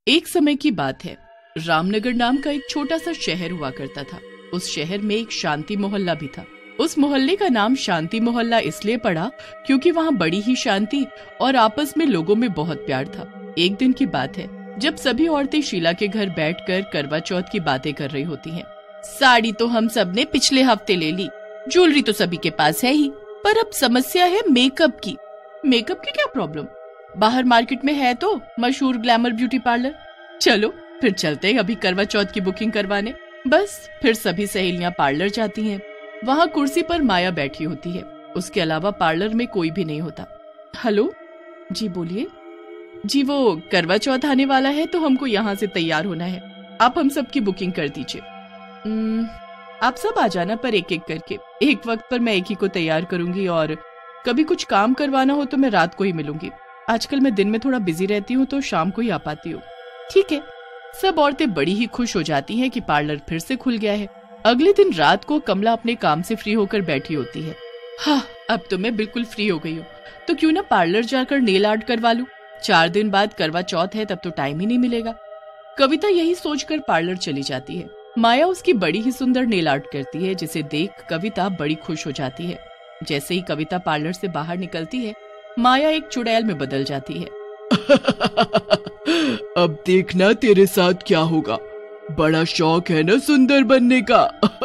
एक समय की बात है, रामनगर नाम का एक छोटा सा शहर हुआ करता था। उस शहर में एक शांति मोहल्ला भी था। उस मोहल्ले का नाम शांति मोहल्ला इसलिए पड़ा क्योंकि वहाँ बड़ी ही शांति और आपस में लोगों में बहुत प्यार था। एक दिन की बात है जब सभी औरतें शीला के घर बैठकर करवा चौथ की बातें कर रही होती हैं। साड़ी तो हम सब ने पिछले हफ्ते ले ली, ज्वेलरी तो सभी के पास है ही, पर अब समस्या है मेकअप की। मेकअप की क्या प्रॉब्लम? बाहर मार्केट में है तो मशहूर ग्लैमर ब्यूटी पार्लर, चलो फिर चलते हैं अभी करवा चौथ की बुकिंग करवाने। बस फिर सभी सहेलियां पार्लर जाती हैं। वहाँ कुर्सी पर माया बैठी होती है, उसके अलावा पार्लर में कोई भी नहीं होता। हेलो जी, बोलिए। जी वो करवा चौथ आने वाला है तो हमको यहाँ से तैयार होना है, आप हम सब की बुकिंग कर दीजिए। आप सब आ जाना पर एक एक करके, एक वक्त पर मैं एक ही को तैयार करूंगी और कभी कुछ काम करवाना हो तो मैं रात को ही मिलूंगी। आजकल मैं दिन में थोड़ा बिजी रहती हूँ तो शाम को ही आ पाती हूँ। ठीक है। सब औरतें बड़ी ही खुश हो जाती हैं कि पार्लर फिर से खुल गया है। अगले दिन रात को कमला अपने काम से फ्री होकर बैठी होती है। हाँ, अब तो मैं बिल्कुल फ्री हो गई हूँ, तो क्यों ना पार्लर जाकर नेल आर्ट करवा लूं। 4 दिन बाद करवा चौथ है, तब तो टाइम ही नहीं मिलेगा। कविता यही सोचकर पार्लर चली जाती है। माया उसकी बड़ी ही सुंदर नेल आर्ट करती है, जिसे देख कविता बड़ी खुश हो जाती है। जैसे ही कविता पार्लर से बाहर निकलती है, माया एक चुड़ैल में बदल जाती है। अब देखना तेरे साथ क्या होगा, बड़ा शौक है ना सुंदर बनने का।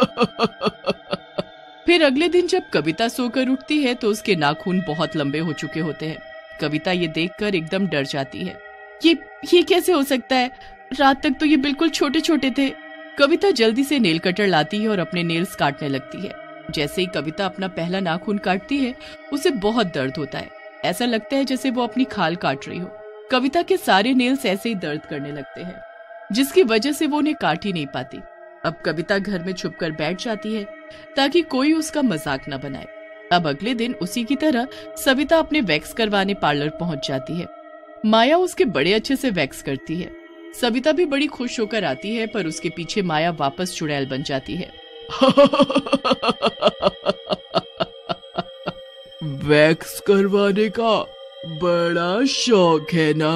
फिर अगले दिन जब कविता सोकर उठती है तो उसके नाखून बहुत लंबे हो चुके होते हैं। कविता ये देखकर एकदम डर जाती है। ये कैसे हो सकता है? रात तक तो ये बिल्कुल छोटे छोटे थे। कविता जल्दी से नेल कटर लाती है और अपने नेल्स काटने लगती है। जैसे ही कविता अपना पहला नाखून काटती है, उसे बहुत दर्द होता है। ऐसा लगता है जैसे वो अपनी खाल काट रही हो। कविता के सारे नेल्स ऐसे ही दर्द करने लगते हैं, जिसकी वजह से वो उन्हें काट ही नहीं पाती। अब कविता घर में छुपकर बैठ जाती है ताकि कोई उसका मजाक न बनाए। अब अगले दिन उसी की तरह सविता अपने वैक्स करवाने पार्लर पहुंच जाती है। माया उसके बड़े अच्छे से वैक्स करती है। सविता भी बड़ी खुश होकर आती है, पर उसके पीछे माया वापस चुड़ैल बन जाती है। वैक्स करवाने का बड़ा शौक है ना?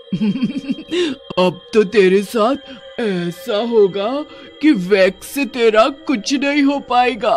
अब तो तेरे साथ ऐसा होगा कि वैक्स से तेरा कुछ नहीं हो पाएगा।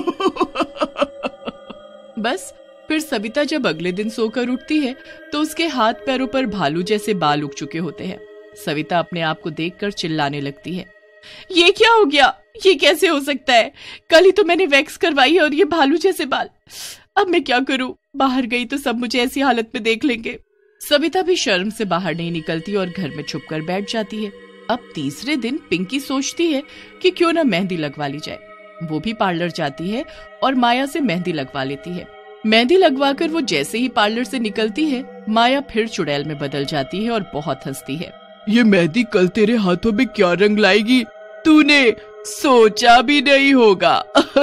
बस फिर सविता जब अगले दिन सोकर उठती है तो उसके हाथ पैरों पर भालू जैसे बाल उग चुके होते हैं। सविता अपने आप को देखकर चिल्लाने लगती है, ये क्या हो गया? ये कैसे हो सकता है? कल ही तो मैंने वैक्स करवाई है और ये भालू जैसे बाल। अब मैं क्या करूं? बाहर गई तो सब मुझे ऐसी हालत में देख लेंगे। सविता भी शर्म से बाहर नहीं निकलती और घर में छुपकर बैठ जाती है। अब तीसरे दिन पिंकी सोचती है कि क्यों ना मेहंदी लगवा ली जाए। वो भी पार्लर जाती है और माया से मेहंदी लगवा लेती है। मेहंदी लगवाकर वो जैसे ही पार्लर से निकलती है, माया फिर चुड़ैल में बदल जाती है और बहुत हंसती है। ये मेहंदी कल तेरे हाथों में क्या रंग लाएगी, तूने सोचा भी नहीं होगा।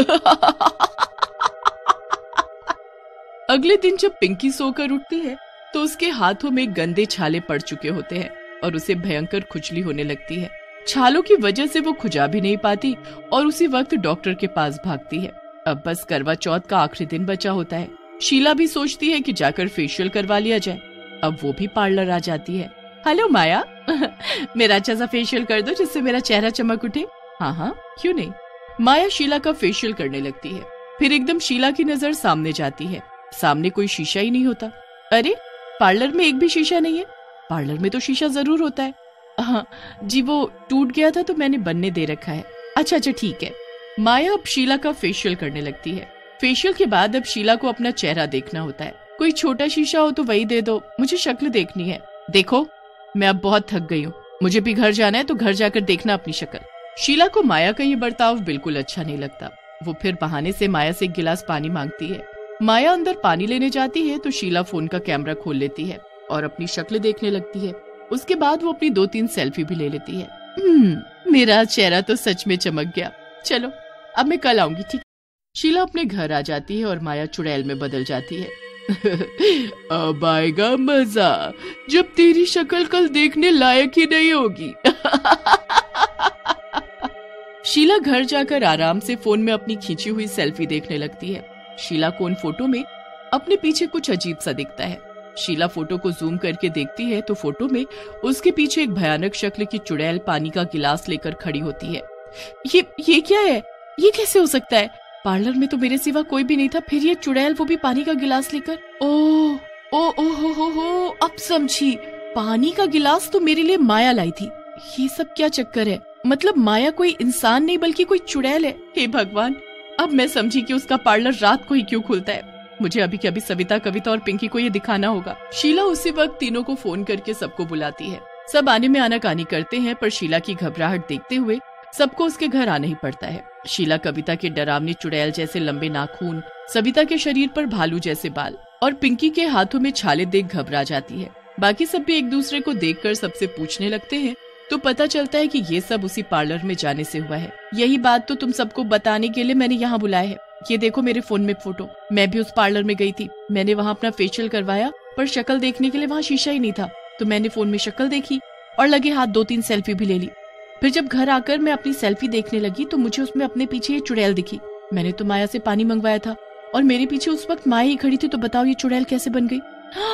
अगले दिन जब पिंकी सोकर उठती है तो उसके हाथों में गंदे छाले पड़ चुके होते हैं और उसे भयंकर खुजली होने लगती है। छालों की वजह से वो खुजा भी नहीं पाती और उसी वक्त डॉक्टर के पास भागती है। अब बस करवा चौथ का आखिरी दिन बचा होता है। शीला भी सोचती है कि जाकर फेशियल करवा लिया जाए। अब वो भी पार्लर आ जाती है। हेलो माया, मेरा अच्छा सा फेशियल कर दो जिससे मेरा चेहरा चमक उठे। हाँ, क्यों नहीं। माया शीला का फेशियल करने लगती है। फिर एकदम शीला की नजर सामने जाती है। सामने कोई शीशा ही नहीं होता। अरे, पार्लर में एक भी शीशा नहीं है। पार्लर में तो शीशा जरूर होता है। हाँ जी, वो टूट गया था तो मैंने बनने दे रखा है। अच्छा ठीक है। माया अब शीला का फेशियल करने लगती है। फेशियल के बाद अब शीला को अपना चेहरा देखना होता है। कोई छोटा शीशा हो तो वही दे दो, मुझे शक्ल देखनी है। देखो, मैं अब बहुत थक गई हूँ, मुझे भी घर जाना है, तो घर जाकर देखना अपनी शक्ल। शीला को माया का ये बर्ताव बिल्कुल अच्छा नहीं लगता। वो फिर बहाने से माया से एक गिलास पानी मांगती है। माया अंदर पानी लेने जाती है तो शीला फोन का कैमरा खोल लेती है और अपनी शक्ल देखने लगती है। उसके बाद वो अपनी 2-3 सेल्फी भी ले लेती है। मेरा चेहरा तो सच में चमक गया। चलो अब मैं कल आऊंगी, ठीक। शीला अपने घर आ जाती है और माया चुड़ैल में बदल जाती है। अब आएगा मजा जब तेरी शक्ल कल देखने लायक ही नहीं होगी। शीला घर जाकर आराम से फोन में अपनी खींची हुई सेल्फी देखने लगती है। शीला को उन फोटो में अपने पीछे कुछ अजीब सा दिखता है। शीला फोटो को जूम करके देखती है तो फोटो में उसके पीछे एक भयानक शक्ल की चुड़ैल पानी का गिलास लेकर खड़ी होती है। ये क्या है? ये कैसे हो सकता है? पार्लर में तो मेरे सिवा कोई भी नहीं था, फिर ये चुड़ैल वो भी पानी का गिलास लेकर। ओ, अब समझी। पानी का गिलास तो मेरे लिए माया लाई थी। ये सब क्या चक्कर है? मतलब माया कोई इंसान नहीं बल्कि कोई चुड़ैल है। हे भगवान, अब मैं समझी कि उसका पार्लर रात को ही क्यों खुलता है। मुझे अभी के अभी सविता, कविता और पिंकी को ये दिखाना होगा। शीला उसी वक्त तीनों को फोन करके सबको बुलाती है। सब आने में आनाकानी करते हैं, पर शीला की घबराहट देखते हुए सबको उसके घर आना ही पड़ता है। शीला कविता के डरावनी चुड़ैल जैसे लंबे नाखून, सविता के शरीर पर भालू जैसे बाल और पिंकी के हाथों में छाले देख घबरा जाती है। बाकी सब भी एक दूसरे को देखकर सबसे पूछने लगते हैं, तो पता चलता है कि ये सब उसी पार्लर में जाने से हुआ है। यही बात तो तुम सबको बताने के लिए मैंने यहाँ बुलाया है। ये देखो मेरे फोन में फोटो, मैं भी उस पार्लर में गई थी। मैंने वहाँ अपना फेशियल करवाया, पर शक्ल देखने के लिए वहाँ शीशा ही नहीं था, तो मैंने फोन में शक्ल देखी और लगे हाथ 2-3 सेल्फी भी ले ली। फिर जब घर आकर मैं अपनी सेल्फी देखने लगी तो मुझे उसमें अपने पीछे ये चुड़ैल दिखी। मैंने तो माया से पानी मंगवाया था और मेरे पीछे उस वक्त माया ही खड़ी थी, तो बताओ ये चुड़ैल कैसे बन गई?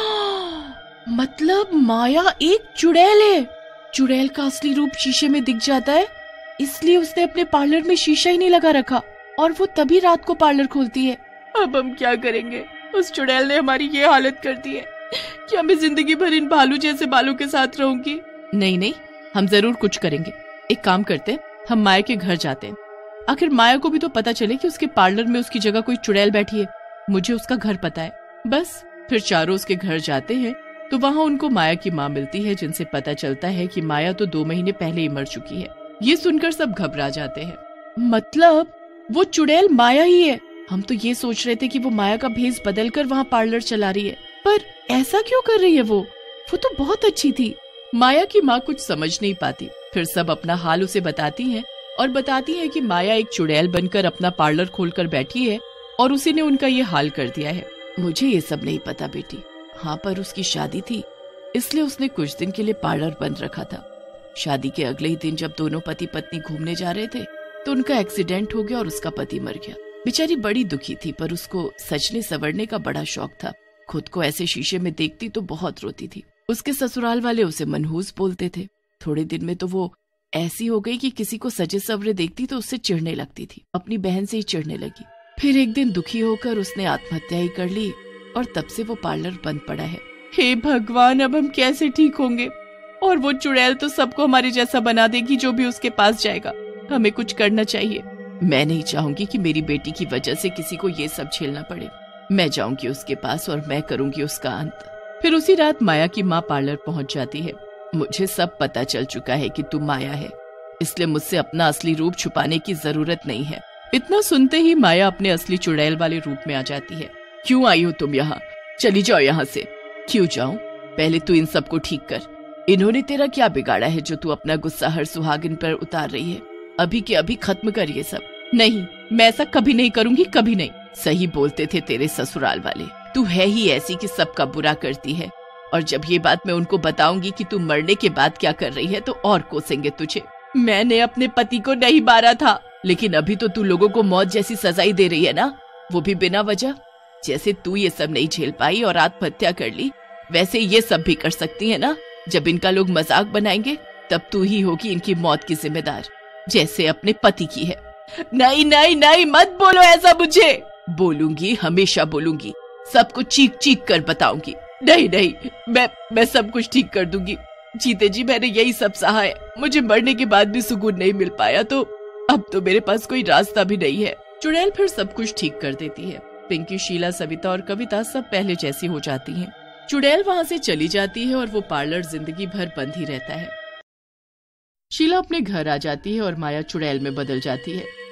मतलब माया एक चुड़ैल है। चुड़ैल का असली रूप शीशे में दिख जाता है, इसलिए उसने अपने पार्लर में शीशा ही नहीं लगा रखा और वो तभी रात को पार्लर खोलती है। अब हम क्या करेंगे? उस चुड़ैल ने हमारी ये हालत कर दी है। क्या मैं जिंदगी भर इन भालू जैसे बालों के साथ रहूंगी? नहीं, हम जरूर कुछ करेंगे। एक काम करते हैं, हम माया के घर जाते हैं। आखिर माया को भी तो पता चले कि उसके पार्लर में उसकी जगह कोई चुड़ैल बैठी है। मुझे उसका घर पता है। बस फिर चारों उसके घर जाते हैं तो वहाँ उनको माया की माँ मिलती है, जिनसे पता चलता है कि माया तो 2 महीने पहले ही मर चुकी है। ये सुनकर सब घबरा जाते हैं। मतलब वो चुड़ैल माया ही है? हम तो ये सोच रहे थे कि वो माया का भेष बदल कर वहाँ पार्लर चला रही है, पर ऐसा क्यों कर रही है? वो तो बहुत अच्छी थी। माया की माँ कुछ समझ नहीं पाती। फिर सब अपना हाल उसे बताती हैं और बताती हैं कि माया एक चुड़ैल बनकर अपना पार्लर खोलकर बैठी है और उसी ने उनका ये हाल कर दिया है। मुझे ये सब नहीं पता बेटी। हाँ, पर उसकी शादी थी, इसलिए उसने कुछ दिन के लिए पार्लर बंद रखा था। शादी के अगले ही दिन जब दोनों पति पत्नी घूमने जा रहे थे तो उनका एक्सीडेंट हो गया और उसका पति मर गया। बेचारी बड़ी दुखी थी, पर उसको सजने संवरने का बड़ा शौक था। खुद को ऐसे शीशे में देखती तो बहुत रोती थी। उसके ससुराल वाले उसे मनहूस बोलते थे। थोड़े दिन में तो वो ऐसी हो गई कि किसी को सजे सवरे देखती तो उससे चिढ़ने लगती थी। अपनी बहन से ही चिढ़ने लगी। फिर एक दिन दुखी होकर उसने आत्महत्या ही कर ली और तब से वो पार्लर बंद पड़ा है। हे भगवान, अब हम कैसे ठीक होंगे? और वो चुड़ैल तो सबको हमारे जैसा बना देगी जो भी उसके पास जाएगा। हमें कुछ करना चाहिए। मैं नहीं चाहूंगी कि मेरी बेटी की वजह से किसी को ये सब झेलना पड़े। मैं जाऊंगी उसके पास और मैं करूंगी उसका अंत। फिर उसी रात माया की माँ पार्लर पहुंच जाती है। मुझे सब पता चल चुका है कि तू माया है, इसलिए मुझसे अपना असली रूप छुपाने की जरूरत नहीं है। इतना सुनते ही माया अपने असली चुड़ैल वाले रूप में आ जाती है। क्यों आई हो तुम यहाँ? चली जाओ यहाँ से। क्यों जाऊं? पहले तू इन सबको ठीक कर। इन्होंने तेरा क्या बिगाड़ा है जो तू अपना गुस्सा हर सुहागिन पर उतार रही है? अभी के अभी खत्म कर ये सब। नहीं, मैं ऐसा कभी नहीं करूंगी, कभी नहीं। सही बोलते थे तेरे ससुराल वाले, तू है ही ऐसी कि सबका बुरा करती है। और जब ये बात मैं उनको बताऊंगी कि तू मरने के बाद क्या कर रही है तो और कोसेंगे तुझे। मैंने अपने पति को नहीं मारा था, लेकिन अभी तो तू लोगों को मौत जैसी सजाई दे रही है ना, वो भी बिना वजह। जैसे तू ये सब नहीं झेल पाई और आत्महत्या कर ली, वैसे ये सब भी कर सकती है ना। जब इनका लोग मजाक बनाएंगे तब तू ही होगी इनकी मौत की जिम्मेदार, जैसे अपने पति की है। नहीं नहीं नहीं, मत बोलो ऐसा मुझे। बोलूंगी, हमेशा बोलूंगी, सबको चीख चीख कर बताऊंगी। नहीं नहीं, मैं सब कुछ ठीक कर दूंगी। जीते जी मैंने यही सब सहा है। मुझे मरने के बाद भी सुकून नहीं मिल पाया, तो अब तो मेरे पास कोई रास्ता भी नहीं है। चुड़ैल फिर सब कुछ ठीक कर देती है। पिंकी, शीला, सविता और कविता सब पहले जैसी हो जाती हैं। चुड़ैल वहाँ से चली जाती है और वो पार्लर जिंदगी भर बंद ही रहता है। शीला अपने घर आ जाती है और माया चुड़ैल में बदल जाती है।